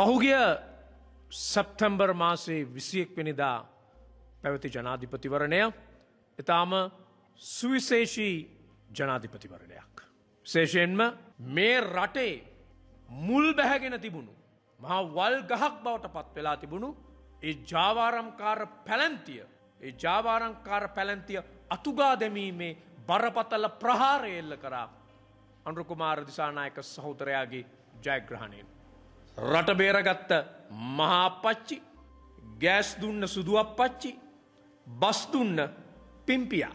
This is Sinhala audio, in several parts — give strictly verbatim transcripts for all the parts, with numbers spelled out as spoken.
පහුගිය සැප්තැම්බර් මාසේ විසිඑක් වෙනිදා පැවති ජනාධිපතිවරණය ඉතාම සුවිශේෂී ජනාධිපතිවරණයක්. විශේෂයෙන්ම මේ රටේ මුල් බැහැගෙන තිබුණු මහා වල් ගහක් බවට පත් වෙලා තිබුණු ඒ ජාවාරම්කාර පැලැන්තිය ඒ ජාවාරම්කාර පැලැන්තිය අතුගා දැමීමේ බරපතල ප්‍රහාරය එල්ල කරා අනුර කුමාර දිසානායක සහෝදරයාගේ ජයග්‍රහණයෙන්. රට බේරගත්ත මහා අපච්චි, ගෑස් දුන්න සුදු අපච්චි, බස් දුන්න පිම්පියා.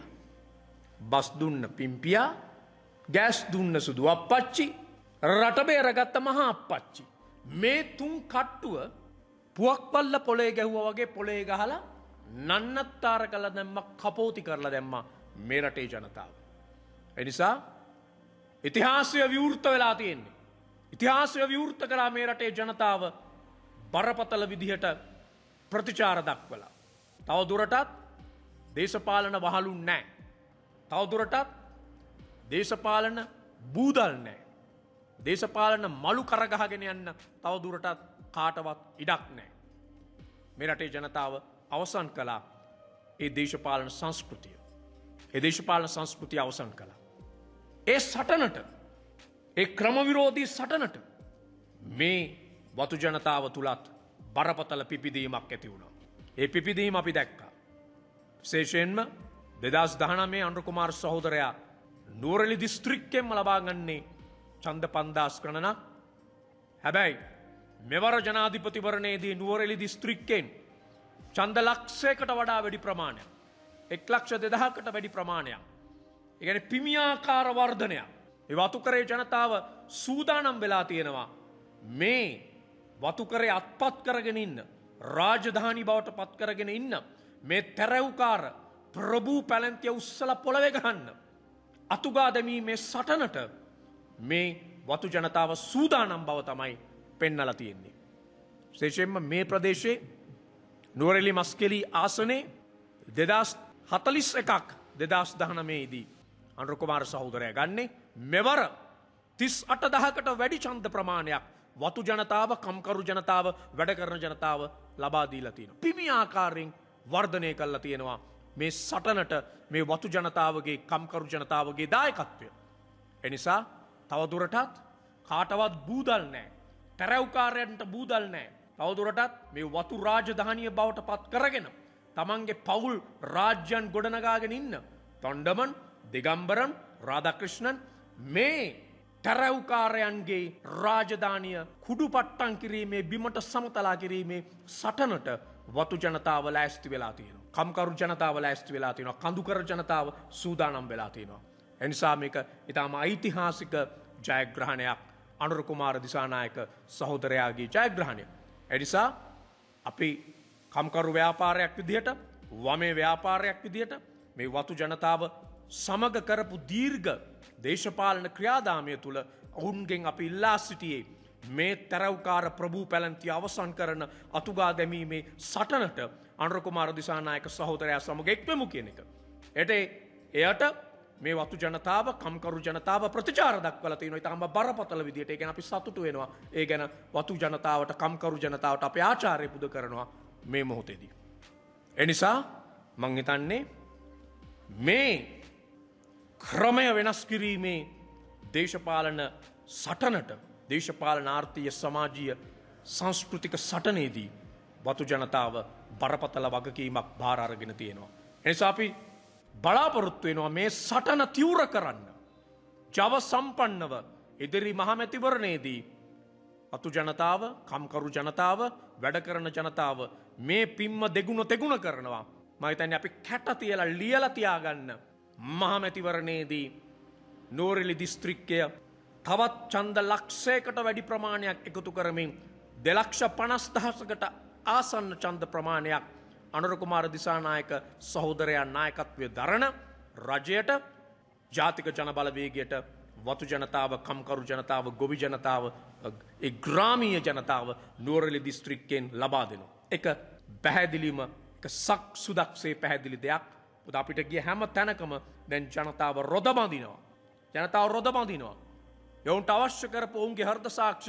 බස් දුන්න පිම්පියා, ගෑස් දුන්න සුදු අපච්චි, රට බේරගත්ත මහා අපච්චි. මේ තුන් කට්ටුව පුවක්පල්ල පොලේ ගැහුවා වගේ පොලේ ගහලා නන්නත්තර කළා දැම්ම, කපෝති කරලා දැම්මා මේ රටේ ජනතාව. ඒ නිසා ඉතිහාසය විවෘත වෙලා තියෙන්නේ. ඉතිහාසය විවෘත කරා මේ රටේ ජනතාව බරපතල විදිහට ප්‍රතිචාර දක්වලා. තව දුරටත් දේශපාලන වහලුන් නැහැ. තව දුරටත් දේශපාලන බූදල් නැහැ. දේශපාලන මලු කරගහගෙන යන්න තව දුරටත් කාටවත් ඉඩක් නැහැ. මේ රටේ ජනතාව අවසන් කළා ඒ දේශපාලන සංස්කෘතිය. ඒ දේශපාලන සංස්කෘතිය අවසන් කළා. ඒ සටනට, ඒ ක්‍රමවිරෝධී සටනට මේ වතු ජනතාව තුලත් බරපතල පිපිදීමක් ඇති වුණා. ඒ පිපිදීම අපි දැක්කා. විශේෂයෙන්ම දෙදහස් දහනවය අනුර කුමාර සහෝදරයා නුවරඑළිය දිස්ත්‍රික්කයෙන්ම ලබා ගන්නේ ඡන්ද පන්දාස් ගණනක්. හැබැයි මෙවර ජනාධිපතිවරණයේදී නුවරඑළිය දිස්ත්‍රික්කයෙන් ඡන්ද ලක්ෂයකට වඩා වැඩි ප්‍රමාණයක්, එක් ලක්ෂ දෙදහසකට වැඩි ප්‍රමාණයක්, ඒ කියන්නේ පිමියාකාර වර්ධනයක්. ඒ වතුකරේ ජනතාව සූදානම් වෙලා තියෙනවා මේ වතුකරේ අත්පත් කරගෙන ඉන්න, රාජධානි බවට පත් කරගෙන ඉන්න මේ තැරැව්කාර ප්‍රභූ පැලැන්තිය උස්සලා පොළවේ ගහන්න අතුගා දැමීමේ සටනට මේ වතු ජනතාව සූදානම් බව තමයි පෙන්නලා තියෙන්නේ. විශේෂයෙන්ම මේ ප්‍රදේශයේ නුවරඑළිය මස්කෙලි ආසනයේ දෙදහස් හතළිස් එකක් දෙදහස් දහනවය දී අනුර කුමාර සහෝදරයා ගන්නේ මෙවර තිස් අට දහසකට වැඩි ඡන්ද ප්‍රමාණයක් වතු ජනතාව, කම්කරු ජනතාව, වැඩ කරන ජනතාව ලබා දීලා තියෙනවා. පිමි ආකාරයෙන් වර්ධනය කළා තියෙනවා මේ සටනට මේ වතු ජනතාවගේ, කම්කරු ජනතාවගේ දායකත්වය. ඒ නිසා තව දුරටත් කාටවත් බූදල් නැහැ. තැරැව්කාරයන්ට බූදල් නැහැ. තව දුරටත් මේ වතු රාජධානිය බවට පත් කරගෙන තමන්ගේ පවුල් රාජ්‍යයන් ගොඩනගාගෙන ඉන්න තොණ්ඩමන්, දිගම්බරන්, රාධාකෘෂ්ණන් මේ තැරැව්කාරයන්ගේ රාජධානිය කුඩුපට්ටම් කිරීමේ, බිමට සමතලා කිරීමේ සටනට වතු ජනතාව ලෑස්ති වෙලා තියෙනවා. කම්කරු ජනතාව ලෑස්ති වෙලා තියෙනවා. කඳුකර ජනතාව සූදානම් වෙලා තියෙනවා. ඒ නිසා මේක ඊටාම ඓතිහාසික ජයග්‍රහණයක්, අනුර කුමාර දිසානායක සහෝදරයාගේ ජයග්‍රහණය. ඒ නිසා අපි කම්කරු ව්‍යාපාරයක් විදිහට, වමේ ව්‍යාපාරයක් විදිහට මේ වතු ජනතාව සමග කරපු දීර්ඝ දේශපාලන ක්‍රියාදාමය තුළ ඔවුන්ගෙන් අපි ඉල්ලා සිටියේ මේ තැරැව්කාර ප්‍රභූ පැලැන්තිය අවසන් කරන අතුගා දැමීමේ සටනට අනුර කුමාර දිසානායක සහෝදරයා සමග එක්වෙමු කියන එක. එට එයට මේ වතු ජනතාව, කම්කරු ජනතාව ප්‍රතිචාර දක්වලා තියෙනවා. ඊටම බරපතල විදියට. ඒ ගැන අපි සතුටු වෙනවා. ඒ ගැන වතු ජනතාවට, කම්කරු ජනතාවට අපි ආචාර්ය පුද කරනවා මේ මොහොතේදී. ඒ නිසා මං හිතන්නේ මේ ක්‍රමය වෙනස් කිරීමේ දේශපාලන සටනට, දේශපාලන ආර්ථීය සමාජීය සංස්කෘතික සටනේදී වතු ජනතාව බරපතල වගකීමක් බාර අරගෙන තියෙනවා. ඒ නිසා අපි බලාපොරොත්තු වෙනවා මේ සටන තීව්‍ර කරන්න, ජව සම්පන්නව ඉදිරි මහමැතිවරණයේදී වතු ජනතාව, කම්කරු ජනතාව, වැඩ කරන ජනතාව මේ පිම්ම දෙගුණ තෙගුණ කරනවා. මම හිතන්නේ අපි කැට තියලා ලියලා තියාගන්න මහමැතිවරණයේදී නුවරඑළිය දිස්ත්‍රික්කය තවත් ඡන්ද ලක්ෂයකට වැඩි ප්‍රමාණයක් එකතු කරමින් දෙලක්ෂ පනස් දහසකට ආසන්න ඡන්ද ප්‍රමාණයක් අනුර කුමාර දිසානායක සහෝදරයා නායකත්වයේ දරන රජයට, ජාතික ජන බලවේගයට වතු ජනතාව, කම්කරු ජනතාව, ගොවි ජනතාව, ඒ ග්‍රාමීය ජනතාව නුවරඑළිය දිස්ත්‍රික්කයෙන් ලබා දෙනවා. එක පැහැදිලිම, එක සක් සුදක්සේ පැහැදිලි දෙයක්. අපිට ගිය හැම තැනකම දැන් ජනතාව රොද බඳිනවා. ජනතාව රොද බඳිනවා. යවුන්ට අවශ්‍ය කරපු ඔවුන්ගේ හෘද සාක්ෂිය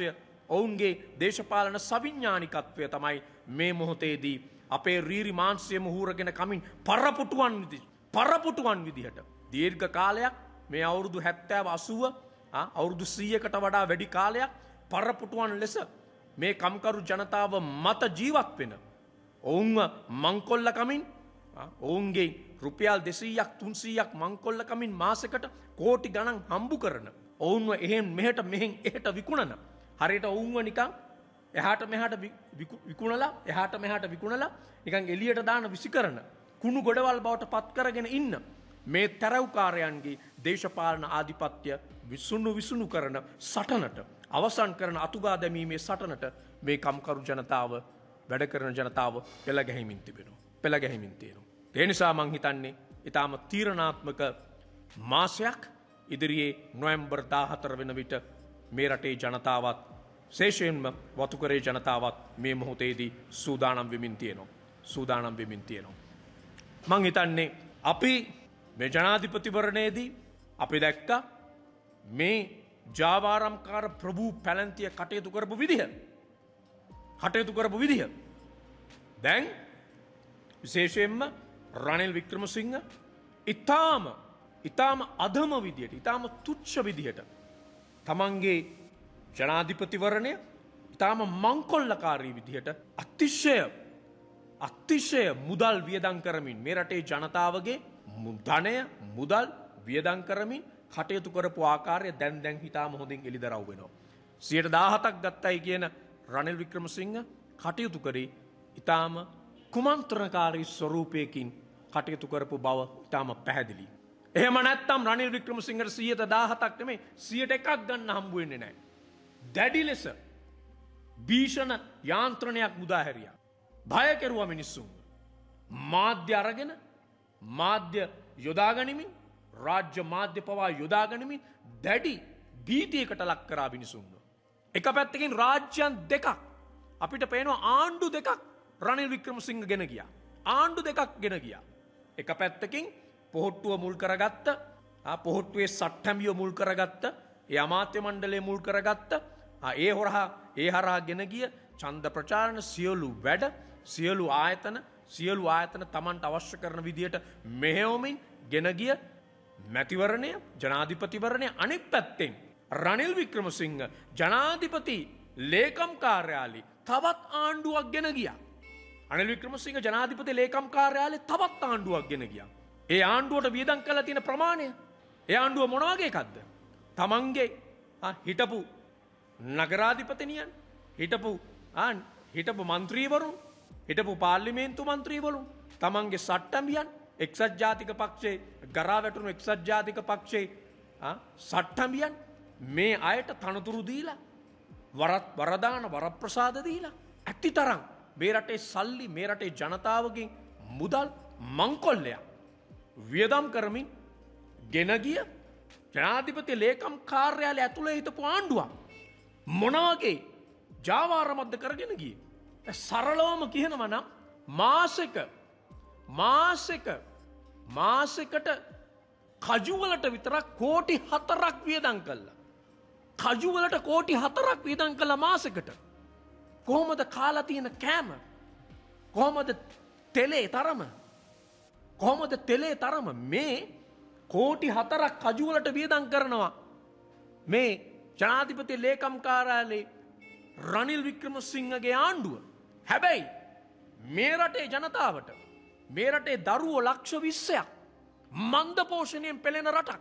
ඔවුන්ගේ දේශපාලන සවිඥානිකත්වය තමයි මේ මොහොතේදී අපේ රීරි මාංශය මුහුරගෙන කමින් පරපුටුවන් විදි පරපුටුවන් විදිහට දීර්ඝ කාලයක් මේ අවුරුදු හැත්තෑව අසූව අවුරුදු සීයකට වඩා වැඩි කාලයක් පරපුටුවන් ලෙස මේ කම්කරු ජනතාව මත ජීවත් වෙන ඔවුන්ව මංකොල්ල කමින් ඔවුන්ගේ රුපියල් දෙසීයක් තුන්සීයක් මංකොල්ල කමින් මාසෙකට කෝටි ගණන් හම්බු කරන ඔවුන්ව එහෙන් මෙහෙට මෙහෙන් එහෙට විකුණන හරියට ඔවුන්ව නිකන් එහාට මෙහාට විකුණලා එහාට මෙහාට විකුණලා නිකන් එළියට දාන විසි කරන කුණු ගොඩවල් බවට පත් කරගෙන ඉන්න මේ තැරව්කාරයන්ගේ දේශපාලන ආධිපත්‍ය විසුණු විසුණු කරන සටනට අවසන් කරන අතුගා දැමීමේ සටනට මේ කම්කරු ජනතාව වැඩ කරන ජනතාව පෙළ ගැහිමින් තිබෙනවා. පෙළ ගැහිමින් තියෙනවා. ඒ නිසා මං හිතන්නේ ඊටාම තීරණාත්මක මාසයක් ඉදිරියේ නොවැම්බර් දාහතර වෙන විට මේ රටේ ජනතාවත් ශේෂයෙන්ම වතුකරේ ජනතාවත් මේ මොහොතේදී සූදානම් වෙමින් තියෙනවා. සූදානම් වෙමින් තියෙනවා. මං හිතන්නේ අපි මේ ජනාධිපතිවරණයේදී අපි දැක්කා මේ ජාවාරම්කාර ප්‍රභූ පැලැන්තිය කටයුතු කරපු විදිහ. කටයුතු කරපු විදිහ. දැන් විශේෂයෙන්ම රනිල් වික්‍රමසිංහ ඊටාම ඊටාම අධම විදියට ඊටාම තුච්ඡ විදියට තමන්ගේ ජනාධිපතිවරණය ඊටාම මංකොල්ලකාරී විදියට අතිශය අතිශය මුදල් වියදම් කරමින් මේ රටේ ජනතාවගේ ධනය මුදල් වියදම් කරමින් කටයුතු කරපු ආකාරය දැන් දැන් හිතාම හොඳින් එළිදරව් වෙනවා. සියයට දාහතක් ගත්තයි කියන රනිල් වික්‍රමසිංහ කටයුතු කරේ ඊටාම කුමන්ත්‍රණකාරී ස්වරූපයකින් කටයුතු කරපු බව ඊටාම පැහැදිලි. එහෙම නැත්නම් රනිල් වික්‍රමසිංහට සියයට දාහතක් නෙමෙයි සියයට එකක් ගන්න හම්බ වෙන්නේ නැහැ. දැඩි ලෙස භීෂණ යාන්ත්‍රණයක් මුදා හැරියා. භය කෙරුවා මිනිස්සුන්ව. මාධ්‍ය අරගෙන මාධ්‍ය යොදා ගනිමින් රාජ්‍ය මාධ්‍ය පවා යොදා ගනිමින් දැඩි භීතියකට ලක් කරා මිනිසුන්ව. එක පැත්තකින් රාජ්‍යයන් දෙකක් අපිට පේනවා ආණ්ඩු දෙකක් රනිල් වික්‍රමසිංහ ගෙන ගියා. ආණ්ඩු දෙකක් ගෙන ගියා. එක පැත්තකින් පොහොට්ටුව මුල් කරගත්ත පොහොට්ටුවේ සට්ටැමිය මුල් කරගත්ත ඒ අමාත්‍ය මණ්ඩලය මුල් කරගත්ත ඒ හොරහා ඒ හරහා ගෙන ගිය ඡන්ද ප්‍රචාරණ සියලු වැඩ සියලු ආයතන සියලු ආයතන Tamanට අවශ්‍ය කරන විදියට මෙහෙයවමින් ගෙන ගිය මැතිවරණය ජනාධිපතිවරණය අනෙක් පැත්තෙන් රනිල් වික්‍රමසිංහ ජනාධිපති ලේකම් කාර්යාලේ තවත් ආණ්ඩුවක් ගෙන ගියා. රනිල් වික්‍රමසිංහ ජනාධිපති ලේකම් කාර්යාලේ තවත් ආණ්ඩුවක් ගෙන ගියා. ඒ ආණ්ඩුවට වියදම් කරලා තියෙන ප්‍රමාණය ඒ ආණ්ඩුව මොන වගේ එකක්ද? තමන්ගේ හිටපු නගරාධිපතිනියන් හිටපු හිටපු මන්ත්‍රීවරුන් හිටපු පාර්ලිමේන්තු මන්ත්‍රීවරුන් තමන්ගේ සට්ටම්බියන් එක්සත් ජාතික පක්ෂයේ ගරා වැටුණු එක්සත් ජාතික පක්ෂයේ සට්ටම්බියන් මේ අයට තනතුරු දීලා වරත් වරදාන වරප්‍රසාද දීලා ඇතිතරම් මේ රටේ සල්ලි මේ රටේ ජනතාවගෙන් මුදල් මංකොල්ලයක් වියදම් කරමින් ගෙන ගිය ජනාධිපති ලේකම් කාර්යාලය ඇතුළේ හිටපු ආණ්ඩුවක් මොන වගේ ජාවාරමක්ද කරගෙන ගියේ? සරලවම කියනවා නම් මාසෙක මාසෙක මාසෙකට කජුවලට විතරක් කෝටි හතරක් වියදම් කළා. කජුවලට කෝටි හතරක් වියදම් කළා මාසෙකට. කොහොමද කාලා තියෙන කෑම? කොහොමද තෙලේ තරම? කොහොමද තෙලේ තරම? මේ කෝටි හතරක් කජුවලට වියදම් කරනවා මේ ජනාධිපති ලේකම් කාර්යාලයේ රනිල් වික්‍රමසිංහගේ ආණ්ඩුව. හැබැයි මේ රටේ ජනතාවට මේ රටේ දරුවෝ ලක්ෂ විස්සක් මන්ද පෝෂණයෙන් පෙළෙන රටක්.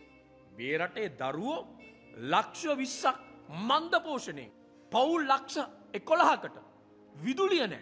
මේ රටේ දරුවෝ ලක්ෂ විස්සක් මන්ද පෝෂණයෙන් පවුල් ලක්ෂ එකොළහකට විදුලිය නැහැ.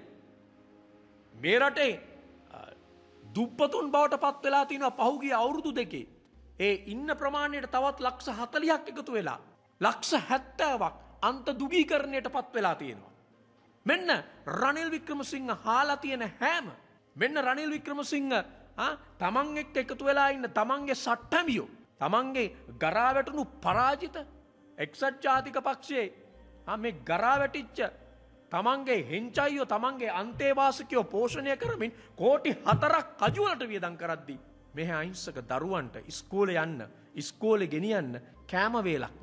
මේ රටේ දුප්පතුන් බවට පත් වෙලා තිනවා පහුගිය අවුරුදු දෙකේ. ඒ ඉන්න ප්‍රමාණයට තවත් ලක්ෂ හතළිහක් එකතු වෙලා ලක්ෂ හැත්තෑවක් අන්ත දුගීකරණයට පත් වෙලා තියෙනවා. මෙන්න රනිල් වික්‍රමසිංහ හාලා තියෙන හැම මෙන්න රනිල් වික්‍රමසිංහ තමන් එක්ක එකතු වෙලා ඉන්න තමන්ගේ සට්ටමියෝ තමන්ගේ ගරා වැටුණු පරාජිත එක්සත් ජාතික පක්ෂයේ මේ ගරා වැටිච්ච තමන්ගේ හෙංචයියෝ තමන්ගේ අන්තේවාසිකයෝ පෝෂණය කරමින් කෝටි හතරක් කජුවලට වියදම් කරද්දී මෙහි අහිංසක දරුවන්ට ඉස්කෝලේ යන්න ඉස්කෝලේ ගෙනියන්න කෑම වේලක් නැහැ.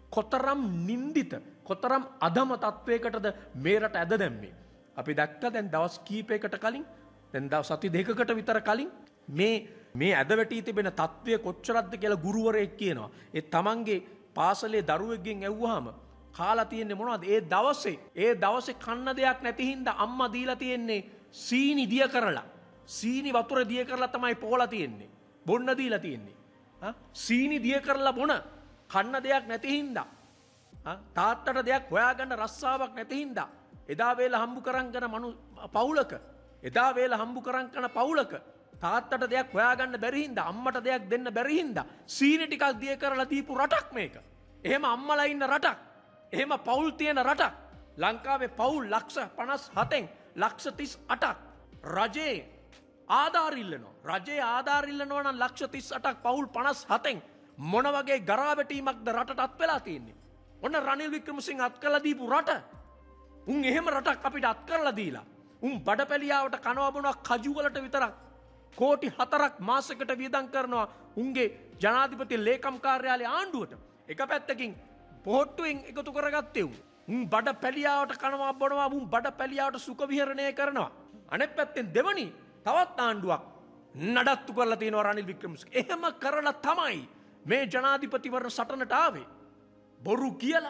කොතරම් නින්දිත කොතරම් අධම තත්වයකටද මේ රට ඇද දැම්මේ. අපි දැක්ක දැන් දවස් කීපයකට කලින් දැන් දවස් සති දෙකකට විතර කලින් මේ මේ ඇද වැටී තිබෙන තත්වය කොච්චරක්ද කියලා ගුරුවරයෙක් කියනවා. ඒ තමන්ගේ පාසලේ දරුවෙක්ගෙන් ඇහුවාම කාලා තියෙන්නේ මොනවද? ඒ දවසේ ඒ දවසේ කන්න දෙයක් නැති හින්දා අම්මා දීලා තියෙන්නේ සීනි දිය කරලා. සීනි වතුර දිය කරලා තමයි පොවලා තියෙන්නේ. බොන්න දීලා තියෙන්නේ. හා සීනි දිය කරලා බොන කන්න දෙයක් නැති හින්දා තාත්තට දෙයක් හොයාගන්න රස්සාවක් නැති හින්දා එදා වේල හම්බු කරන් කරන මනු පවුලක එදා වේල හම්බු කරන් කරන පවුලක තාත්තට දෙයක් හොයාගන්න බැරි හින්දා අම්මට දෙයක් දෙන්න බැරි හින්දා සීනි ටිකක් දිය කරලා දීපු රටක් මේක. එහෙම අම්මලා ඉන්න රටක්. එහෙම පවුල් තියෙන රටක්. ලංකාවේ පවුල් ලක්ෂ පනස් හතෙන් ලක්ෂ තිස් අටක් රජයේ ආධාර ඉල්ලනවා. රජයේ ආධාර ඉල්ලනවා නම් ලක්ෂ තිස් අටක් පවුල් පනස් හතෙන් මොන වගේ ගරාවැටීමක්ද රටට අත් වෙලා තියෙන්නේ. ඔන්න රනිල් වික්‍රමසිංහ අත් කරලා දීපු රට. උන් එහෙම රටක් අපිට අත් කරලා දීලා. උන් බඩපැලියාවට කනවා බොනවා කජු වලට විතරක් කෝටි හතරක් මාසයකට වියදම් කරනවා උන්ගේ ජනාධිපති ලේකම් කාර්යාලයේ ආණ්ඩුවට. එක පැත්තකින් පොහොට්ටුවෙන් එකතු කරගත්තේ උන්. උන් බඩපැලියාවට කනවා බොනවා උන් බඩපැලියාවට සුඛ විහරණය කරනවා. අනෙක් පැත්තෙන් දෙවනි තවත් ආණ්ඩුවක් නඩත්තු කරලා තියෙනවා රනිල් වික්‍රමසිංහ. එහෙම කරලා තමයි මේ ජනාධිපතිවරණ සටනට ආවේ. බොරු කියලා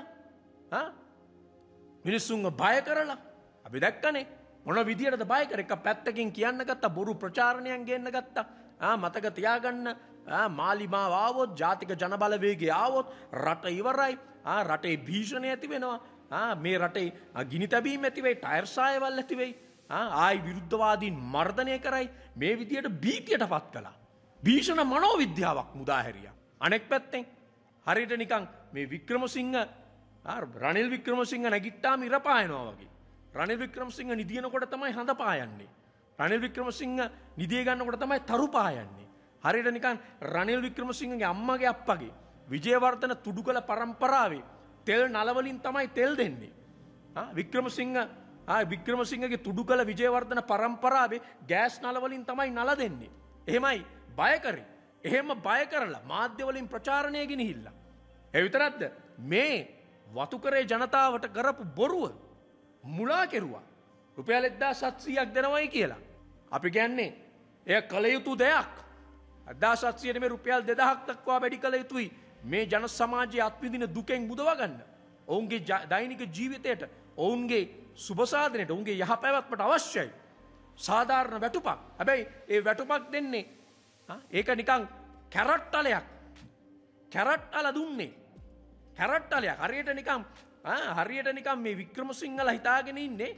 මිනිස්සුන්ව බය කරලා අපි දැක්කනේ මොන විදියටද බය කර එක පැත්තකින් කියන්න ගත්තා බොරු ප්‍රචාරණයන් ගේන්න ගත්තා. මතක තියාගන්න මාලිමාව ආවොත් ජාතික ජනබලවේගය ආවොත් රට ඉවරයි. රටේ භීෂණය ඇති වෙනවා. මේ රටේ ගිනි තැබීම් ඇති වෙයි ටයර් සායවල් ඇති වෙයි. ආයි විරුද්ධවාදීන් මර්ධනය කරයි. මේ විදියට භීතියට පත් කළා. භීෂණ මනෝවිද්‍යාවක් මුදා හැරියා. අනෙක් පැත්තෙන් හරියට නිකන් මේ වික්‍රමසිංහ රනිල් වික්‍රමසිංහ නැගිට්ටාම ඉර පායනවා වගේ. රනිල් වික්‍රමසිංහ නිදිනකොට තමයි හඳ පායන්නේ. රනිල් වික්‍රමසිංහ නිදිය ගන්නකොට තමයි තරු පායන්නේ. හරියට නිකන් රනිල් වික්‍රමසිංහගේ අම්මගේ අප්පගේ විජේවර්ධන තුඩුකල පරම්පරාවේ තෙල් නලවලින් තමයි තෙල් දෙන්නේ. වික්‍රමසිංහ වික්‍රමසිංහගේ තුඩුකල විජේවර්ධන පරම්පරාවේ ගෑස් නලවලින් තමයි නල දෙන්නේ. එහෙමයි බය කරේ. එහෙම බය කරලා මාධ්‍යවලින් ප්‍රචාරණය ගෙනහිල්ලා. ඒ විතරක්ද මේ වතුකරේ ජනතාවට කරපු බොරුව මුලා කෙරුවා. රුපියල් එක්දාස් සත්සීයක් දෙනවයි කියලා. අපි කියන්නේ එය කළ යුතු දෙයක්. එක්දාස් සත්සීයට මේ රුපියල් දෙදහක් දක්වා වැඩි කළ යුතුයි මේ ජන සමාජයේ අත්විඳින දුකෙන් මුදවා ගන්න. ඔවුන්ගේ දෛනික ජීවිතයට ඔවුන්ගේ සුබසාධනයට ඔවුන්ගේ යහපැවැත්මට අවශ්‍යයි සාධාරණ වැටුපක්. හැබැයි ඒ වැටුපක් දෙන්නේ ඒක නිකන් කැරට්ටලයක්. කැරට්ටල දුන්නේ. කැරට්ටලයක් හරියට නිකන් හරියට නිකන් මේ වික්‍රමසිංහලා හිතාගෙන ඉන්නේ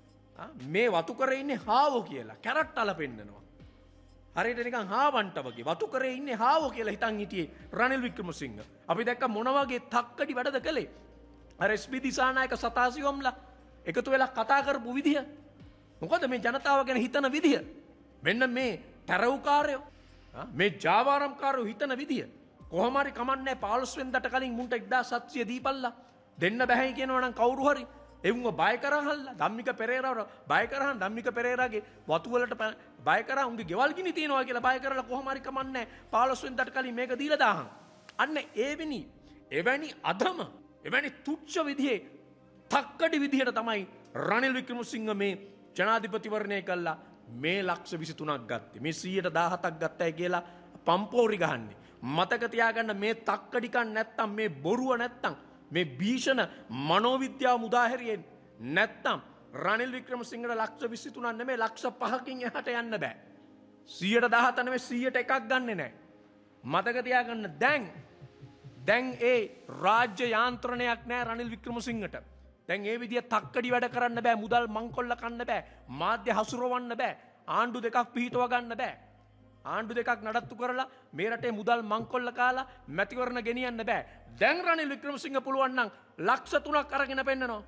මේ වතු කරේ ඉන්නේ හාවෝ කියලා. කැරට්ටල පෙන්නනවා. හරියට නිකන් හාවන්ට වගේ වතු කරේ ඉන්නේ හාවෝ කියලා හිතන් හිටියේ රනිල් වික්‍රමසිංහ. අපි දැක්ක මොන වගේ තක්කඩි වැඩද කළේ. අර එස්.බී. දිසානායක සතාසිවම්ලා එකතු වෙලා කතා කරපු විදිය. මොකද මේ ජනතාව ගැන හිතන විදිය. මෙන්න මේ තරවුකාරයෝ මේ ජාවාරම්කාරයෝ හිතන විදිය. කොහොම හරි කමන්නේ පහළොස් වෙනිදාට කලින් මුන්ට එක්දාස් සත්සීය දීපල්ලා දෙන්න බැහැ කියනවා නම් කවුරු හරි එවුන්ව බය කරහල්ලා ධම්මික පෙරේරාව බය කරහන් ධම්මික පෙරේරාගේ වතු වලට බය කරා උන්ගේ ගෙවල් ගිනි තියනවා කියලා බය කරලා කොහොම හරි කමන්නේ පහළොස් වෙනිදාට කලින් මේක දීලා දාහන්. අන්න එවැනි එවැනි අධම එවැනි තුච්ඡ විදිහේ තක්කඩි විදිහට තමයි රනිල් වික්‍රමසිංහ මේ ජනාධිපතිවරණය කළා මේ ලක්ෂ විසි තුනක් ගත්තේ. මේ සීයට දාහතක් ගත්තයි කියලා පම්පෝරි ගහන්නේ. මතක තියාගන්න මේ තක්කඩිකන් නැත්තම් මේ බොරුව නැත්තම් මේ භීෂණ මනෝවිද්‍යාව මුදාහැරියෙන් නැත්තම් රනිල් වික්‍රමසිංහට ලක්ෂ විසි තුනක් නෙමෙයි ලක්ෂ පහකින් එහාට යන්න බෑ. සීයට දාහත නෙමෙයි සීයට එකක් ගන්නෙ නෑ. මතක තියාගන්න දැන් දැන් ඒ රාජ්‍ය යාන්ත්‍රණයක් නෑ රනිල් වික්‍රමසිංහට. දැන් ඒ විදිය තක්කඩි වැඩ කරන්න බෑ. මුදල් මංකොල්ල කන්න බෑ. මාධ්‍ය හසුරවන්න බෑ. ආණ්ඩු දෙකක් පිහිටව ගන්න බෑ. ආණ්ඩු දෙකක් නඩත්තු කරලා මේ රටේ මුදල් මංකොල්ල කාලා මැතිවරණ ගෙනියන්න බෑ. දැන් රනිල් වික්‍රමසිංහ පුළුවන් නම් ලක්ෂ තුනක් අරගෙන පෙන්නනවා.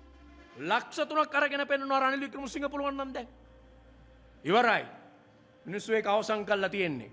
ලක්ෂ තුනක් අරගෙන පෙන්නනවා රනිල් වික්‍රමසිංහ පුළුවන් නම් දැන්. ඉවරයි. මිනිස්සු ඒක අවසන් කරලා තියෙන්නේ.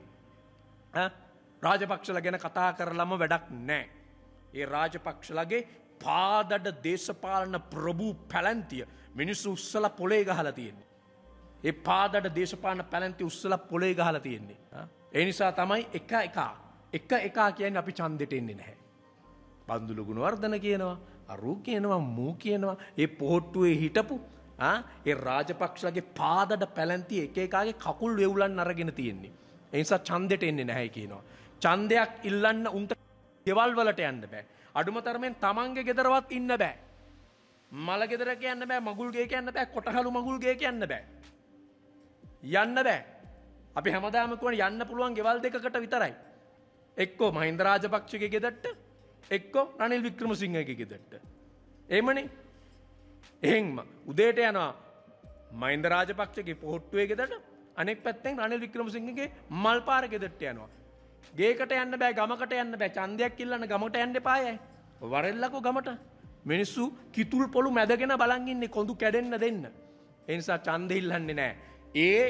ඈ රාජපක්ෂලා ගැන කතා කරලම වැඩක් නැහැ. ඒ රාජපක්ෂලාගේ පාදඩ දේශපාලන ප්‍රභූ පැලැන්තිය මිනිස්සු උස්සලා පොලේ ගහලා තියෙන්නේ. ඒ පාදඩ දේශපාලන පැලැන්තිය උස්සලා පොලේ ගහලා තියෙන්නේ. ඒ නිසා තමයි එක එක එක එක කියන්නේ අපි ඡන්දෙට එන්නේ නැහැ. බන්දුල ගුණවර්ධන කියනවා, අරු කියනවා, මූ කියනවා. ඒ පොහොට්ටුවේ හිටපු ආ ඒ රාජපක්ෂලගේ පාදඩ පැලැන්ති එක එකාගේ කකුල් වෙවුලන් අරගෙන තියෙන්නේ. ඒ නිසා ඡන්දෙට එන්නේ නැහැ කියනවා. ඡන්දයක් ඉල්ලන්න උන්ට ගෙවල් වලට යන්න බෑ. අඩුම තරමෙන් තමන්ගේ ගෙදරවත් ඉන්න බෑ. මල ගෙදර කියන්න බෑ, මගුල් ගේ කියන්න බෑ, කොටහලු මගුල් ගේ කියන්න බෑ. යන්න බෑ. අපි හැමදාම කියන යන්න පුළුවන් ගෙවල් දෙකකට විතරයි. එක්කෝ මහින්ද රාජපක්ෂගේ ගෙදරට, එක්කෝ රනිල් වික්‍රමසිංහගේ ගෙදරට. එහෙමනේ. එහෙන්ම උදේට යනවා මහින්ද රාජපක්ෂගේ පොහොට්ටුවේ ගෙදරට, අනෙක් පැත්තෙන් රනිල් වික්‍රමසිංහගේ මල්පාර ගෙදරට යනවා. ගේකට යන්න බෑ, ගමකට යන්න බෑ. ඡන්දයක් ඉල්ලන්න ගමට යන්න එපායයි. වරෙල්ලකෝ ගමට. මිනිස්සු කිතුල් පොළු මැදගෙන බලන් ඉන්නේ කොඳු කැඩෙන්න දෙන්න. ඒ නිසා ඡන්දෙ ඉල්ලන්නේ නැහැ. ඒ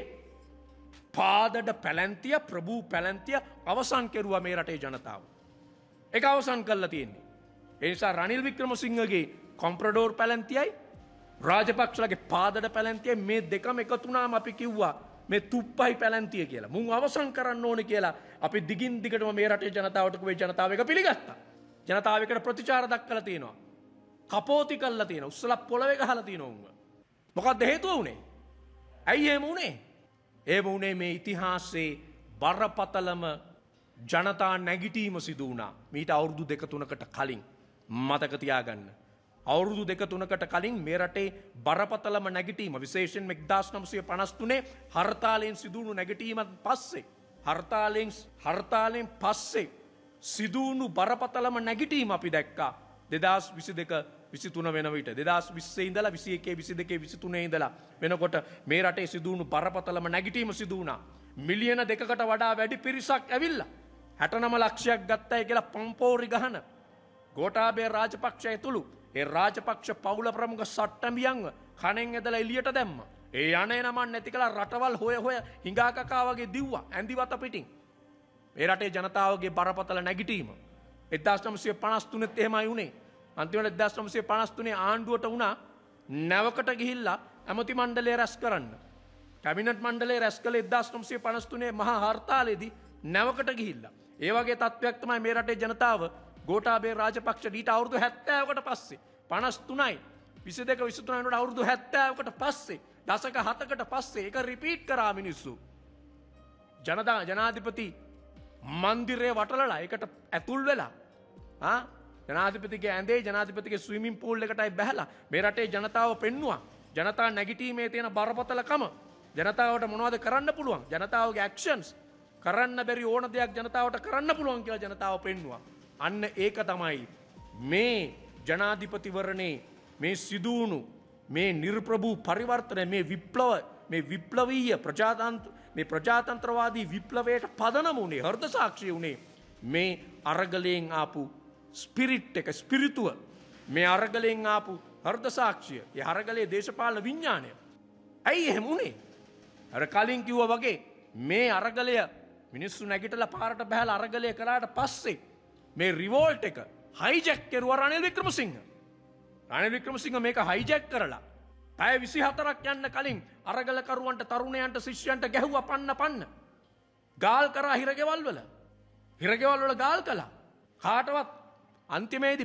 පාදඩ පැලැන්තිය, ප්‍රභූ පැලැන්තිය අවසන් කෙරුවා මේ රටේ ජනතාව. ඒක අවසන් කරලා තියෙන්නේ. ඒ නිසා රනිල් වික්‍රමසිංහගේ කොම්ප්‍රඩෝර් පැලැන්තියයි රාජපක්ෂලගේ පාදඩ පැලැන්තියයි මේ දෙකම එකතු වුණාම අපි කිව්වා මේ තුප්පයි පැලැන්තිය කියලා. මුන් අවසන් කරන්න ඕනේ කියලා අපි දිගින් දිගටම මේ රටේ ජනතාවට කිව්වේ. ජනතාව එක පිළිගත්තා. ජනතාව එකට ප්‍රතිචාර දක්වලා තියෙනවා. කපෝති කළා තියෙනවා. උස්සලා පොළවේ ගහලා තියෙනවා උන්ව. මොකක්ද හේතුව උනේ? ඇයි එහෙම උනේ? එහෙම උනේ මේ ඉතිහාසයේ බරපතලම ජනතා නැගිටීම සිදු වුණා. මීට අවුරුදු දෙක තුනකට කලින් මතක තියාගන්න. අවුරුදු දෙක තුනකට කලින් මේ රටේ බරපතලම නැගිටීම විශේෂයෙන් එක්දාස් නවසිය පනස් තුනේ හර්තාලයෙන් සිදු වුණු නැගිටීමත් පස්සේ හර්තාලයෙන් හර්තාලයෙන් පස්සේ සිදු වුණු බරපතලම නැගිටීම අපි දැක්කා. දෙදාස් විසි දෙක විසි තුන වෙන විට දෙදාස් විස්සේ ඉඳලා විසි එකේ විසි දෙකේ විසි තුනේ ඉඳලා වෙනකොට මේ රටේ සිදු වුණු බරපතලම නැගිටීම සිදු වුණා. මිලියන දෙකකට වඩා වැඩි පිරිසක් ඇවිල්ලා හැටනම ලක්ෂයක් ගත්තයි කියලා පම්පෝරි ගහන ගෝඨාභය රාජපක්ෂ ඇතුළු ඒ රාජපක්ෂ පවුල ප්‍රමුඛ සට්ටඹියන්ව කණෙන් ඇදලා එළියට දැම්ම. ඒ යන්නේ නමන් නැති කළා රටවල් හොය හොය හිඟා කකා වගේ දිව්වා ඇඳිවත පිටින්. මේ රටේ ජනතාවගේ බරපතල නැගිටීම එක්දාස් නවසිය පනස් තුනේත් එහෙමයි වුණේ. අන්තිමට එක්දාස් නවසිය පනස් තුනේ ආණ්ඩුවට වුණා නැවකට ගිහිල්ලා ඇමති මණ්ඩලය රැස් කරන්න. කැබිනට් මණ්ඩලය රැස් කළේ එක්දාස් නවසිය පනස් තුනේ මහා හර්තාලයේදී නැවකට ගිහිල්ලා. ඒ වගේ තත්ත්වයක් තමයි මේ රටේ ජනතාව ගෝඨාභය රාජපක්ෂ ඊට අවුරුදු හැත්තෑවකට පස්සේ පනස් තුනයි විසි දෙක විසි තුනයි වලට අවුරුදු හැත්තෑවකට පස්සේ දශක හතකට පස්සේ ඒක රිපීට් කරා මිනිස්සු. ජනතා ජනාධිපති මන්දිරේ වටලලා ඒකට ඇතුල් වෙලා ආ ජනාධිපතිගේ ඇඳේ ජනාධිපතිගේ ස්විමින් පූල් එකටයි බැහැලා මේ රටේ ජනතාව පෙන්නුවා. ජනතා නැගිටීමේ තියෙන බරපතලකම ජනතාවට මොනවද කරන්න පුළුවන්, ජනතාවගේ ඇක්ෂන්ස් කරන්න බැරි ඕන දෙයක් ජනතාවට කරන්න පුළුවන් කියලා ජනතාව පෙන්නුවා. අන්න ඒක තමයි මේ ජනාධිපතිවරණේ මේ සිදුවුණු මේ නිර්ප්‍රභූ පරිවර්තනය, මේ විප්ලව මේ විප්ලවීය ප්‍රජාතන්ත්‍ර මේ ප්‍රජාතන්ත්‍රවාදී විප්ලවයට පදනම උනේ, හෘද සාක්ෂිය උනේ මේ අරගලයෙන් ආපු ස්පිරිට් එක, ස්පිරිතුව, මේ අරගලයෙන් ආපු හෘද සාක්ෂිය, ඒ අරගලයේ දේශපාලන විඥාණය. ඇයි එහෙම උනේ? අර කලින් කිව්වා වගේ මේ අරගලය මිනිස්සු නැගිටලා පාරට බහැලා අරගලය කළාට පස්සේ මේ රිවෝල්ට් එක හයිජැක් කරුවා රනිල් වික්‍රමසිංහ. රනිල් වික්‍රමසිංහ මේක හයිජැක් කරලා පැය විසි හතරක් යන්න කලින් අරගලකරුවන්ට, තරුණයන්ට, ශිෂ්‍යයන්ට ගැහුවා පන්න පන්න. ගාල් කරා හිරගෙවල් වල. හිරගෙවල් වල ගාල් කළා. කාටවත් අන්තිමේදී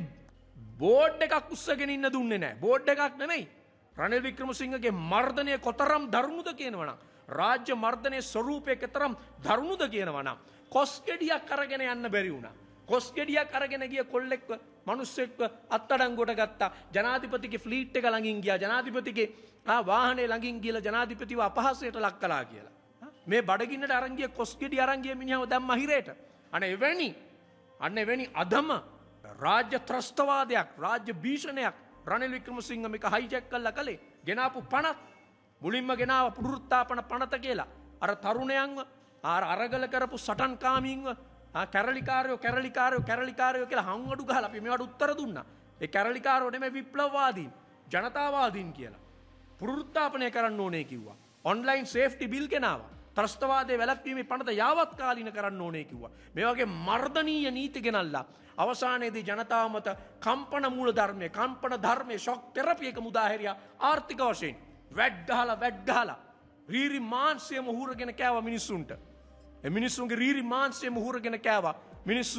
බෝඩ් එකක් උස්සගෙන ඉන්න දුන්නේ නැහැ. බෝඩ් එකක් නෙමෙයි. රනිල් වික්‍රමසිංහගේ මර්ධනය කොතරම් දරුණුද කියනවනම්, රාජ්‍ය මර්ධනයේ ස්වරූපය කොතරම් දරුණුද කියනවනම් කොස් ගෙඩියක් අරගෙන යන්න බැරි වුණා. කොස් ගෙඩියක් අරගෙන ගිය කොල්ලෙක්ව, මිනිස්සෙක්ව අත්අඩංගුවට ගත්තා. ජනාධිපතිගේ ෆ්ලීට් එක ළඟින් ගියා. ජනාධිපතිගේ ආ වාහනේ ළඟින් ගිහලා ජනාධිපතිව අපහාසයට ලක් කළා කියලා. මේ බඩගින්නට අරන් ගිය කොස් ගෙඩිය අරන් ගිය මිනිහව දැම්ම හිරේට. අනේ එවැනි අන්න එවැනි අධම රාජ්‍ය ත්‍රස්තවාදයක්, රාජ්‍ය භීෂණයක් රනිල් වික්‍රමසිංහ මේක හයිජැක් කළා කලේ. ගෙනාපු පනත් මුලින්ම ගෙනාව පුනරුත්ථාපන පනත කියලා. අර තරුණයන්ව අර අරගල කරපු සටන්කාමීන්ව කැරලිකාරයෝ කැරලිකාරයෝ කැරලිකාරයෝ කියලා හංගඩු ගහලා අපි මේවට උත්තර දුන්නා. ඒ කැරලිකාරයෝ නෙමෙයි විප්ලවවාදීන්, ජනතාවාදීන් කියලා. පුනරුත්ථාපනය කරන්න ඕනේ කිව්වා. ඔන්ලයින් සේෆ්ටි බිල් ගෙනාවා. ත්‍රස්තවාදයේ වැළැක්වීමේ පනත යාවත් කාලීන කරන්න ඕනේ කිව්වා. මේ වගේ මර්ධනීය නීති ගෙනල්ලා අවසානයේදී ජනතාව මත කම්පන මූල ධර්මයේ, කම්පන ධර්මයේ ෂොක් තෙරපි එක මුදා හැරියා. ආර්ථික වශයෙන් වැඩ ගහලා වැඩ ගහලා රීරි මාංශය මුහුරගෙන කෑවා මිනිස්සුන්ට. ඒ මිනිස්සුන්ගේ රීරි මාංශය මුහුරගෙන කෑවා. මිනිස්සු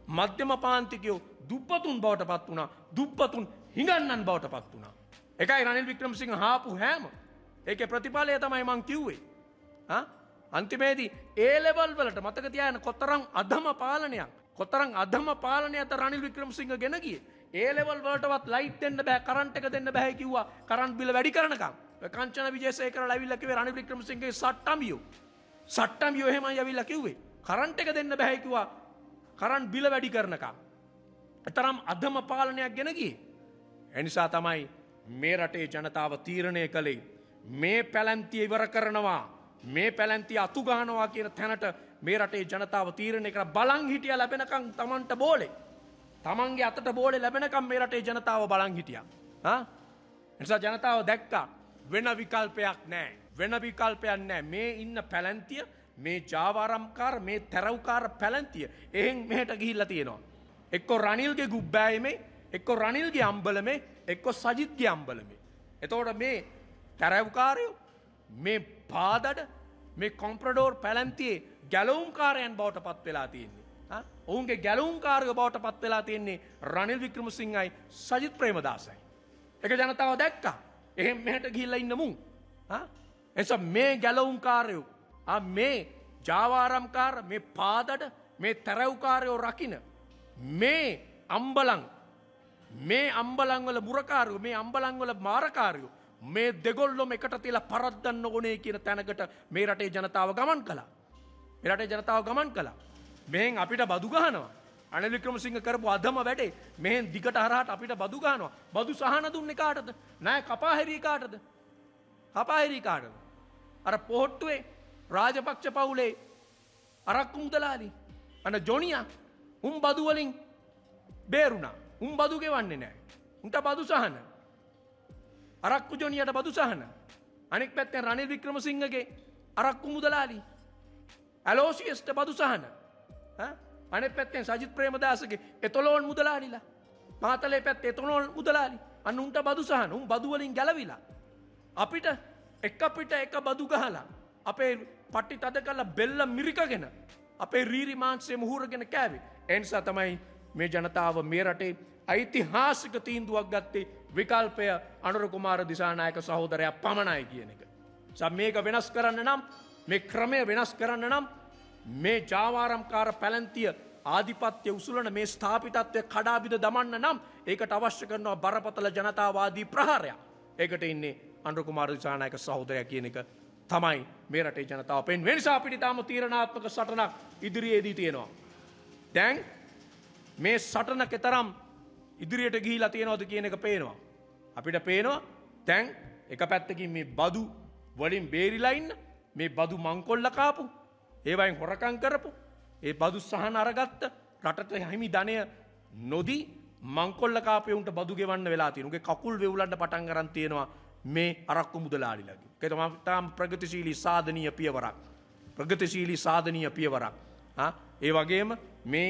මධ්‍යම පාන්තිකයෝ දුප්පතුන් බවට පත් වුණා. දුප්පතුන් හිඟන්නන් බවට පත් වුණා. එකයි රනිල් වික්‍රමසිංහ හාපු හැම ඒකේ ප්‍රතිඵලය තමයි මං කිව්වේ. හා අන්තිමේදී ඒ ලෙවල් වලට මතක තියාගන්න කොතරම් අධම පාලනයක් කොතරම් අධම පාලනයක්ද රනිල් වික්‍රමසිංහ ගෙන ගියේ. ඒ ලෙවල් වලටවත් ලයිට් දෙන්න බෑ කරන්ට් එක දෙන්න බෑ කිව්වා. කරන්ට් බිල වැඩි කරනකම් කංචන විජේසේකරලා ඇවිල්ලා කිව්වේ රනිල් වික්‍රමසිංහගේ සට්ටමියෝ සට්ටමියෝ එහෙමයි ඇවිල්ලා කිව්වේ. කරන්ට් එක දෙන්න බෑ කිව්වා. කරන්ට් බිල වැඩි කරනකම්. තරම් අධම පාලනයක් ගෙන ගියේ. එනිසා තමයි මේ රටේ ජනතාව තීරණය කළේ මේ පැලැන්තිය ඉවර කරනවා මේ පැලැන්තිය අතු ගහනවා කියන තැනට මේ රටේ ජනතාව තීරණය කර බලන් හිටියා ලැබෙනකම් Tamanට බෝලේ Tamanගේ අතට බෝලේ ලැබෙනකම් මේ රටේ ජනතාව බලන් හිටියා. හා එනිසා ජනතාව දැක්කා වෙන විකල්පයක් නැහැ. වෙන විකල්පයක් නැහැ. මේ ඉන්න පැලැන්තිය මේ ජාවාරම්කාර මේ තරවුකාර පැලැන්තිය එහෙන් මෙහෙට ගිහිල්ලා තියෙනවා. එක්ක රනිල්ගේ ගුබ්බෑයමේ එක්ක රනිල්ගේ අම්බලමේ එක්ක සජිත්ගේ අම්බලමේ. එතකොට මේ තරවුකාරයෝ මේ පාදඩ මේ කොම්ප්‍රඩෝර් පැලැන්තියේ ගැලවුම්කාරයන් බවට පත් වෙලා තියෙන්නේ. හා ඔවුන්ගේ ගැලවුම්කාරයෝ බවට පත් වෙලා තියෙන්නේ රනිල් වික්‍රමසිංහයි සජිත් ප්‍රේමදාසයි. ඒක ජනතාව දැක්කා. එහෙන් මෙහෙට ගිහිල්ලා ඉන්න මුන්. හා එනිසා මේ ගැලවුම්කාරයෝ ආ මේ ජාවාරම්කාර මේ පාදඩ මේ තරවුකාරයෝ රකින්න මේ අම්බලන් මේ අම්බලන් වල මුරකාරයෝ මේ අම්බලන් වල මාරකාරයෝ මේ දෙගොල්ලොම එකට තියලා පරද්දන්න ඕනේ කියන තැනකට මේ රටේ ජනතාව ගමන් කළා. මේ රටේ ජනතාව ගමන් කළා. මෙහෙන් අපිට බදු ගහනවා. රනිල් වික්‍රමසිංහ කරපු අධම වැඩේ මෙහෙන් දිගට හරහාට අපිට බදු ගහනවා. බදු සහන දුන්නේ කාටද? නෑ කපාහැරි කාටද? කපාහැරි කාටද? අර පොහොට්ටුවේ රාජපක්ෂ පවුලේ අරක්කු මුදලාලි අන ජොනියා උන් බදු වලින් බේරුණා. උන් බදු ගෙවන්නේ නැහැ. උන්ට බදු සහන. අරක්කු ජොනියට බදු සහන. අනෙක් පැත්තෙන් රනිල් වික්‍රමසිංහගේ අරක්කු මුදලාලි ඇලෝසියස්ට බදු සහන. ඈ අනෙක් පැත්තෙන් සජිත් ප්‍රේමදාසගේ එතොලෝන් මුදලාලිලා. මාතලේ පැත්තේ එතොලෝන් මුදලාලි. අන්න උන්ට බදු සහන. උන් බදු වලින් ගැලවිලා. අපිට එක අපිට එක බදු ගහලා අපේ පට්ටි තද කරලා බෙල්ල මිරිකගෙන අපේ රීරි මාංශය මුහුරගෙන කෑවේ. ඒ නිසා තමයි මේ ජනතාව මේ රටේ ඓතිහාසික තීන්දුවක් ගත්තේ විකල්පය අනුර කුමාර දිසානායක සහෝදරයා පමණයි කියන එක. සම මේක වෙනස් කරන්න නම් මේ ක්‍රමය වෙනස් කරන්න නම් මේ ජාවාරම්කාර පැලැන්තිය ආධිපත්‍ය උසුලන මේ ස්ථාපිතත්වය කඩා බිඳ දමන්න නම් ඒකට අවශ්‍ය කරනවා බරපතල ජනතාවාදී ප්‍රහාරයක්. ඒකට ඉන්නේ අනුර කුමාර දිසානායක සහෝදරයා කියන එක තමයි මේ රටේ ජනතාව පෙන්වන්නේ. නිසා අපිට තාම තීරණාත්මක සටනක් ඉදිරියේදී තියෙනවා. දැන් මේ සටන කතරම් ඉදිරියට ගිහිලා තියෙනවද කියන එක පේනවා. අපිට පේනවා දැන් එක පැත්තකින් මේ බදු වලින් බේරිලා ඉන්න මේ බදු මංකොල්ල කාපු ඒවයින් හොරකම් කරපු ඒ බදු සහන අරගත්ත රටට හිමි ධනය නොදී මංකොල්ල කාපයුන්ට බදු ගෙවන්න වෙලා තියෙනවා. උගේ කකුල් වෙවුලන්න පටන් ගන්න තියෙනවා මේ අරක්කු මුදලාලිලාගේ. ඒක තමයි තාම ප්‍රගතිශීලී සාධනීය පියවරක්. ප්‍රගතිශීලී සාධනීය පියවරක්. හා ඒ වගේම මේ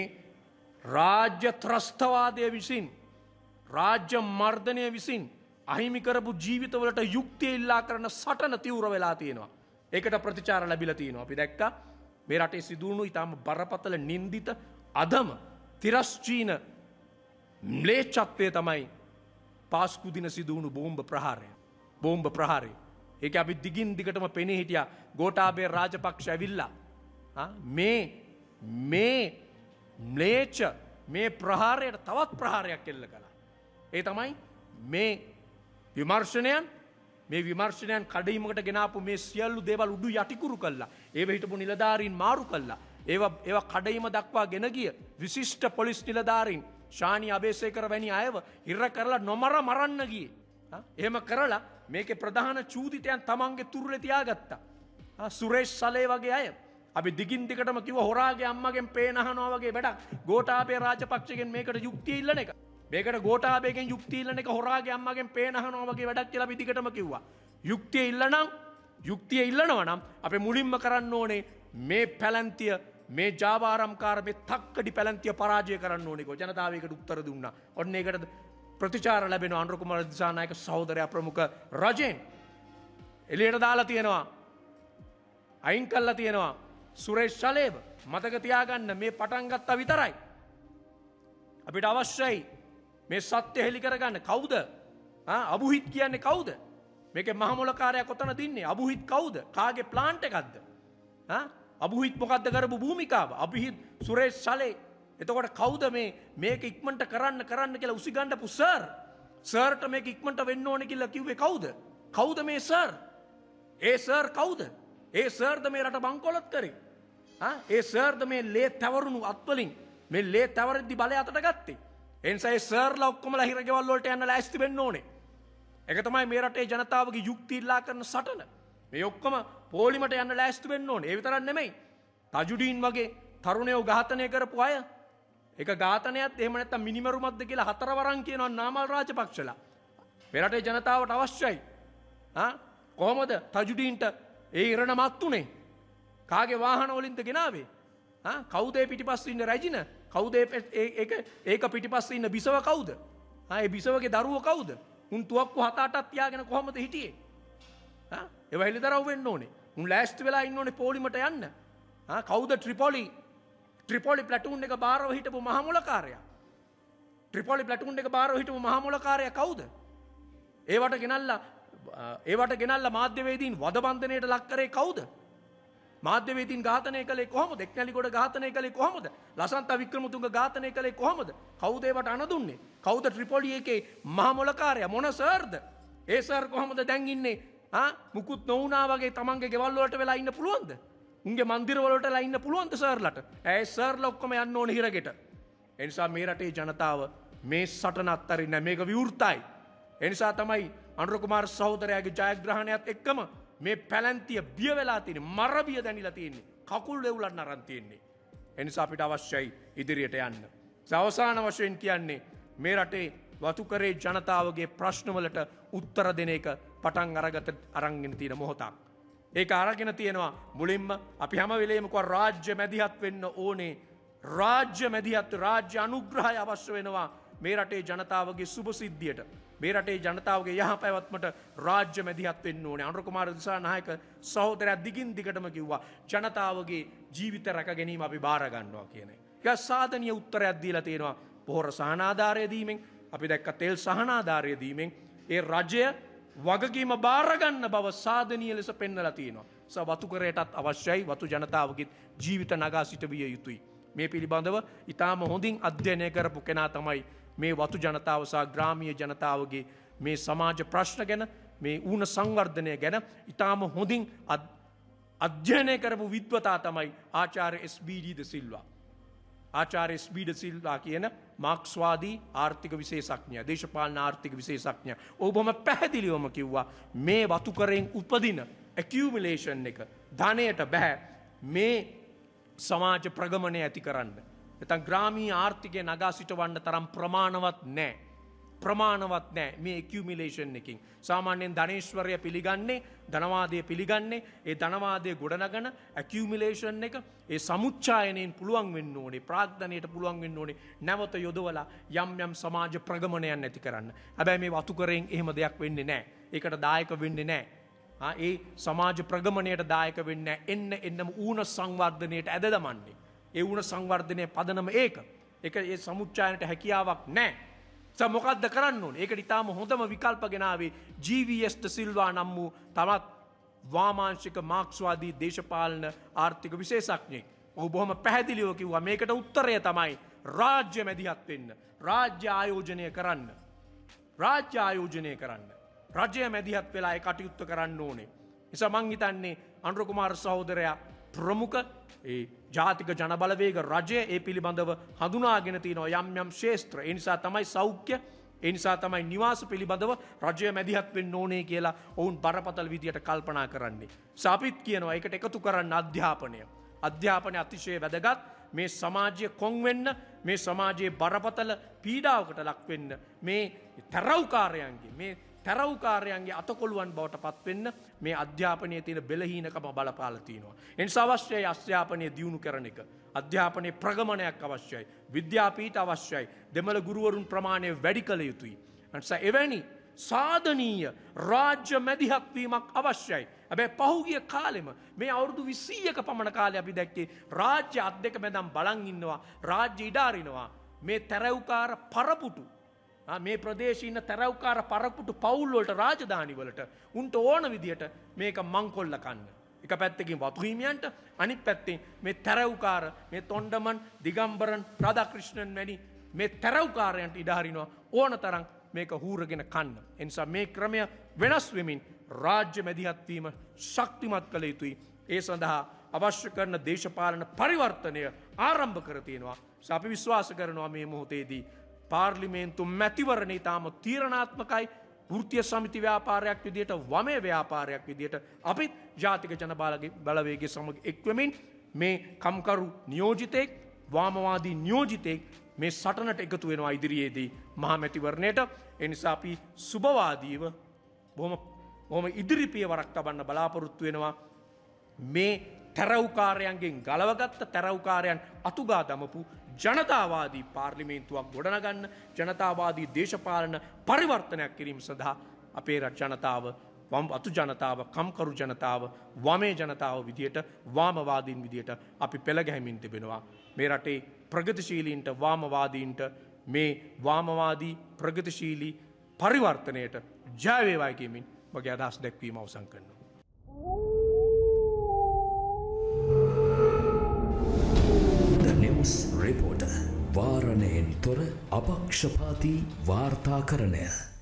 රාජ්‍ය ත්‍රස්තවාදය විසින් රාජ්‍ය මර්ධනය විසින් අහිමි කරපු ජීවිතවලට යුක්තිය ඉල්ලා කරන සටන තීව්‍ර වෙලා තියෙනවා. ඒකට ප්‍රතිචාර ලැබිලා තියෙනවා. අපි දැක්කා මේ රටේ සිදුවුණු ඊටම බරපතල නින්දිත අධම තිරස්චීන ම්ලේච්ඡත්වය තමයි පාස්කු දින සිදුවුණු බෝම්බ ප්‍රහාරය. බෝම්බ ප්‍රහාරය. ඒක අපි දිගින් දිගටම පෙනී හිටියා. ගෝඨාභය රාජපක්ෂ ඇවිල්ලා මේ මේ ම්ලේච්ඡ මේ ප්‍රහාරයට තවත් ප්‍රහාරයක් එල්ල කළා. ඒ තමයි මේ විමර්ශනයන් මේ විමර්ශනයන් කඩීමකට ගෙනාපු මේ සියලු දේවල් උඩු යටිකුරු කළා. ඒව හිටපු නිලධාරීන් මාරු කළා. ඒවා ඒවා කඩීම දක්වා ගෙන ගිය විශිෂ්ට පොලිස් නිලධාරීන් ශානි අබේසේකර වැනි අයව ඉර කරලා නොමර මරන්න ගියේ. එහෙම කරලා මේකේ ප්‍රධාන චූදිතයන් තමන්ගේ තුරුලේ තියාගත්තා. සුරේෂ් සලේ වගේ අය අපි දිගින් දිගටම කිව්ව හොරාගේ අම්මගෙන් පේන අහනවා වගේ වැඩක්. ගෝඨාභය රාජපක්ෂගෙන් මේකට යුක්තිය ඉල්ලන එක. මේකට ගෝඨාභයගෙන් යුක්තිය ඉල්ලන එක හොරාගේ අම්මගෙන් පේන අහනවා වගේ වැඩක් කියලා අපි දිගටම කිව්වා. යුක්තිය ඉල්ලනම් යුක්තිය ඉල්ලනවා නම් අපි මුලින්ම කරන්න ඕනේ මේ පැලැන්තිය මේ ජාවාරම්කාර මේ තක්කඩි පැලැන්තිය පරාජය කරන්න ඕනේ. ජනතාව ඒකට උත්තර දුන්නා. ඔන්න ඒකට ප්‍රතිචාර ලැබෙන අනුර කුමාර දිසානායක සහෝදරයා ප්‍රමුඛ රජෙන් එළියට දාලා තියෙනවා. අයින් කළා තියෙනවා. සුරේෂ් සලේව මතක තියාගන්න මේ පටන් ගත්තා විතරයි. අපිට අවශ්‍යයි මේ සත්‍ය හෙළි කරගන්න. කවුද? ආ අබුහිත් කියන්නේ කවුද? මේකේ මහමොලකාරයා කොතන දින්නේ? අබුහිත් කවුද? කාගේ ප්ලාන්ට් එකක්ද? ආ අබුහිත් මොකද්ද කරපු භූමිකාව? අබුහිත් සුරේෂ් සලේ. එතකොට කවුද මේ මේක ඉක්මනට කරන්න කරන්න කියලා උසිගන්නපු සර්? සර්ට මේක ඉක්මනට වෙන්න ඕනේ කියලා කිව්වේ කවුද? කවුද මේ සර්? ඒ සර් කවුද? ඒ සර්ද මේ රට බංකොලොත් කරේ. ආ ඒ සර්ද මේ ලේ තවරුණු අත්වලින් මේ ලේ තවරද්දි බලය අතට ගත්තේ. ඒ නිසා ඒ සර්ලා ඔක්කොමලා හිරගෙවල් වලට යන්න ලෑස්ති වෙන්න ඕනේ. ඒක තමයි මේ රටේ ජනතාවගේ යුක්ති ඉල්ලා කරන සටන. මේ ඔක්කොම පොලිමට යන්න ලෑස්ති වෙන්න ඕනේ. ඒ විතරක් නෙමෙයි. තජුඩීන් වගේ තරුණයෝ ඝාතනය කරපු අය. ඒක ඝාතනයත් එහෙම නැත්නම් මිනිමරුමක්ද කියලා හතරවරන් කියනවා නාමල් රාජපක්ෂලා. මේ රටේ ජනතාවට අවශ්‍යයි. ආ කොහොමද තජුඩීන්ට ඒ ඉරණ මත් උනේ? කාගේ වාහන වලින්ද ගෙනාවේ? ආ කවුද ඒ පිටිපස්සේ ඉන්න රැජින? කවුද ඒක ඒක පිටිපස්සේ ඉන්න බිසව කවුද? ආ ඒ බිසවගේ දරුවෝ කවුද? උන් තුවක්කු හත අටක් තියාගෙන කොහොමද හිටියේ? ආ ඒව හෙළිදරව් වෙන්න ඕනේ. උන් ලෑස්ති වෙලා ඉන්න ඕනේ පොලිමට යන්න. ආ කවුද ට්‍රිපොලි ට්‍රිපොලි ප්ලැටූන් එක බාරව හිටපු මහමොලකාරයා? ට්‍රිපොලි ප්ලැටූන් එක බාරව හිටපු මහමොලකාරයා කවුද? ඒවට ගෙනල්ලා ඒවට ගෙනල්ලා මාධ්‍යවේදීන් වදබන්ධනයට ලක් කරේ කවුද? මාධ්‍යවේදීන් ඝාතනය කළේ කොහොමද? එක්නැලිගොඩ ඝාතනය කළේ කොහොමද? ලසන්ත වික්‍රමතුංග ඝාතනය කළේ කොහොමද? කවුද ඒවට අනදුන්නේ? කවුද ට්‍රිපොලි එකේ මහමොලකාරයා? මොන සර්ද? ඒ සර් කොහොමද දැන් ඉන්නේ? ආ මුකුත් නොවුනා වගේ තමන්ගේ ගෙවල් වලට වෙලා ඉන්න පුළුවන්ද? උන්ගේ මන්දිර වලටලා ඉන්න පුළුවන්ද සර්ලට? ඒ සර්ලා ඔක්කොම යන්න ඕන හිරගෙට. ඒ නිසා මේ රටේ ජනතාව මේ සටන අත්තරින්න මේක විවෘතයි. ඒ නිසා තමයි අනුර කුමාර සහෝදරයාගේ ජයග්‍රහණයත් එක්කම මේ පැලැන්තිය බිය වෙලා තියෙන්නේ, මරබිය දැනිලා තියෙන්නේ, කකුල් වෙවුලන්න අරන් තියෙන්නේ. ඒ නිසා අපිට අවශ්‍යයි ඉදිරියට යන්න. අවසාන වශයෙන් කියන්නේ මේ රටේ වතුකරේ ජනතාවගේ ප්‍රශ්නවලට උත්තර දෙන එක පටන් අරගත අරන්ගෙන තියෙන මොහොතක්. ඒක අරගෙන තියෙනවා මුලින්ම අපි හැම වෙලේම කව රාජ්‍ය මැදිහත් වෙන්න ඕනේ. රාජ්‍ය මැදිහත් රාජ්‍ය අනුග්‍රහය අවශ්‍ය වෙනවා මේ රටේ ජනතාවගේ සුබ සිද්ධියට. මේ රටේ ජනතාවගේ යහපැවැත්මට රාජ්‍ය මැදිහත් වෙන්න ඕනේ. අනුර කුමාර දිසානායක සහෝදරයා දිගින් දිගටම කිව්වා ජනතාවගේ ජීවිත රැක ගැනීම අපි බාර ගන්නවා කියන එක. ඒක සාධනීය උත්තරයක් දීලා තියෙනවා. පොහොර සහනාධාරය දීමෙන් අපි දැක්ක තෙල් සහනාධාරය දීමෙන් ඒ රජය වගකීම බාර ගන්න බව සාධනීය ලෙස පෙන්වලා තියෙනවා. ස වතුකරයටත් අවශ්‍යයි වතු ජනතාවගේ ජීවිත නගා සිට විය යුතුයි. මේ පිළිබඳව ඊටාම හොඳින් අධ්‍යයනය කරපු කෙනා තමයි මේ වතු ජනතාව සහ ග්‍රාමීය ජනතාවගේ මේ සමාජ ප්‍රශ්න ගැන මේ ඌන සංවර්ධනය ගැන ඊටාම හොඳින් අධ්‍යයනය කරපු විද්වතා තමයි ආචාර්ය එස් බී ඩී ද සිල්වා. ආචාර්ය එස් බී ඩී ද සිල්වා කියන මාක්ස්වාදී ආර්ථික විශේෂඥයා, දේශපාලන ආර්ථික විශේෂඥයා. ඔබම පැහැදිලිවම කිව්වා මේ වතුකරෙන් උපදින ඇකියුමුලේෂන් එක ධනයට බෑ මේ සමාජ ප්‍රගමනය ඇති කරන්න. නැත්නම් ග්‍රාමීය ආර්ථිකය නගා සිටවන්න තරම් ප්‍රමාණවත් නැහැ. ප්‍රමාණවත් නැහැ මේ ඇකියුමුලේෂන් එකකින්. සාමාන්‍යයෙන් ධනේශ්වරය පිළිගන්නේ, ධනවාදය පිළිගන්නේ ඒ ධනවාදයේ ගොඩනගන ඇකියුමුලේෂන් එක ඒ සමුච්ඡායනයෙන් පුළුවන් වෙන්න ඕනේ, ප්‍රාග්ධනයට පුළුවන් වෙන්න ඕනේ නැවත යොදවලා යම් යම් සමාජ ප්‍රගමනයන් ඇති කරන්න. හැබැයි මේ වතුකරෙන් එහෙම දෙයක් වෙන්නේ නැහැ. ඒකට දායක වෙන්නේ නැහැ. ඒ සමාජ ප්‍රගමනයට දායක වෙන්න එන්න එන්නම ඌන සංවර්ධනයට ඇද දමන්නේ. ඒ ඌන සංවර්ධනය පදනම ඒක. ඒක ඒ සමුච්ඡායනට හැකියාවක් නැහැ. ස මොකද්ද කරන්න ඕනේ? ඒකට ඊටාම හොඳම විකල්ප ගෙනාවේ G V S de Silva නම් වූ තමත් වාමාංශික මාක්ස්වාදී දේශපාලන ආර්ථික විශේෂඥයෙක්. ඔහු බොහොම පැහැදිලිව කිව්වා මේකට උත්තරය තමයි රාජ්‍ය මැදිහත් වෙන්න. රාජ්‍ය ආයෝජනය කරන්න. රාජ්‍ය ආයෝජනය කරන්න. රජය මැදිහත් වෙලා ඒ කටයුත්ත කරන්න ඕනේ. නිසා මං හිතන්නේ අනුර කුමාර සහෝදරයා ප්‍රමුඛ ඒ ජාතික ජනබලවේග රජය ඒ පිළිබඳව හඳුනාගෙන තියෙනවා යම් යම් ශේෂ්ත්‍ර. ඒ නිසා තමයි සෞඛ්‍ය, ඒ නිසා තමයි නිවාස පිළිබඳව රජය මැදිහත් වෙන්න ඕනේ කියලා ඔවුන් බරපතල විදියට කල්පනා කරන්නේ. සාපිත් කියනවා ඒකට එකතු කරන්න අධ්‍යාපනය. අධ්‍යාපනය අතිශය වැදගත්. මේ සමාජය කොන් වෙන්න, මේ සමාජයේ බරපතල පීඩාවකට ලක් වෙන්න, මේ තරව්කාරයන්ගේ මේ තරව්කාරයන්ගේ අතකොළුවන් බවට පත්වෙන්න මේ අධ්‍යාපනයේ තියෙන බෙලහීනකම බලපාලා තියෙනවා. ඒ නිසා අවශ්‍යයි අධ්‍යාපනය දියුණු කරන එක. අධ්‍යාපනයේ ප්‍රගමනයක් අවශ්‍යයි. විද්‍යාපීඨ අවශ්‍යයි. දෙමළ ගුරුවරුන් ප්‍රමාණය වැඩි කළ යුතුයි. ඒ නිසා එවැනි සාධනීය රාජ්‍ය මැදිහත් වීමක් අවශ්‍යයි. හැබැයි පහුගිය කාලෙම මේ අවුරුදු විස්සීයක පමණ කාලේ අපි දැක්කේ රාජ්‍ය අත් දෙක මැදම් බලන් ඉන්නවා, රාජ්‍ය ඉඩ අරිනවා. මේ තැරැව්කාර පරපුටු මේ ප්‍රදේශයේ ඉන්න තැරැව්කාර පරපුටු පවුල් වලට රාජධානි වලට උන්ට ඕන විදියට මේක මංකොල්ල කන්න. එක පැත්තකින් වතු හිමියන්ට අනිත් පැත්තෙන් මේ තැරැව්කාර මේ තොණ්ඩමන් දිගම්බරන් රාධාක්‍රිෂ්ණන් වැනි මේ තැරැව්කාරයන්ට ඉඩ හරිනවා ඕන තරම් මේක හූරගෙන කන්න. ඒ නිසා මේ ක්‍රමය වෙනස් වෙමින් රාජ්‍ය මැදිහත් වීම ශක්තිමත් කළ යුතුයි. ඒ සඳහා අවශ්‍ය කරන දේශපාලන පරිවර්තනය ආරම්භ කර තියෙනවා. අපි විශ්වාස කරනවා මේ මොහොතේදී පාර්ලිමේන්තු මැතිවරණය තාම තීරණාත්මකයි. වෘත්තීය සමිති ව්‍යාපාරයක් විදියට වමේ ව්‍යාපාරයක් විදියට අපිත් ජාතික ජන බලවේගයේ සමග එක්වෙමින් මේ කම්කරු නියෝජිතෙක් වාමවාදී නියෝජිතෙක් මේ සටනට එකතු වෙනවා ඉදිරියේදී මහා මැතිවරණයට. ඒ නිසා අපි සුබවාදීව බොහොම බොහොම ඉදිරි පියවරක් තබන්න බලාපොරොත්තු වෙනවා. මේ තැරව්කාරයන්ගෙන් ගලවගත්ත තැරව්කාරයන් අතුගා දමපු ජනතාවාදී පාර්ලිමේන්තුවක් ගොඩනගන්න ජනතාවාදී දේශපාලන පරිවර්තනයක් කිරීම සඳහා අපේ රට ජනතාව වම් අතු ජනතාව කම්කරු ජනතාව වමේ ජනතාව විදියට වාමවාදීන් විදියට අපි පෙළ ගැහිමින් තිබෙනවා. මේ රටේ ප්‍රගතිශීලීන්ට වාමවාදීන්ට මේ වාමවාදී ප්‍රගතිශීලී පරිවර්තනයට ජය වේවායි කියමින් මගේ අදහස් දැක්වීම අවසන් කරනවා. රිපෝටර් වාරණයෙන් තොර අපක්ෂපාතී වාර්තාකරණය